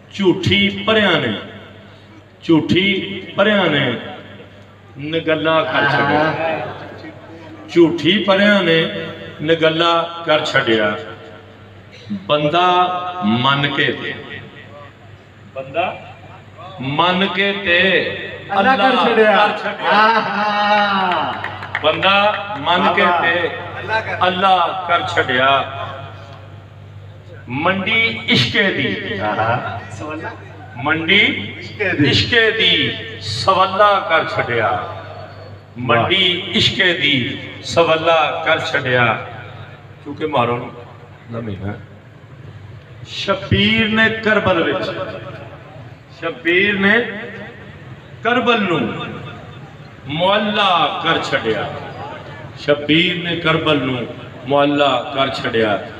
झूठी भरिया ने नगल्ला कर छड़िया। झूठी भरिया ने नगल्ला कर छड़िया। बंदा मन के ते अल्लाह कर छड़िया। बंदा मन के ते अल्लाह कर छड़िया। मंडी इश्के दी सवल्ला कर छड़िया। मंडी इश्के दी सवल्ला कर छड़िया। क्योंकि मारो ना महीना शब्बीर ने करबल नू मुअल्ला कर छड़िया। शब्बीर ने करबल नू मुअल्ला कर छड़िया।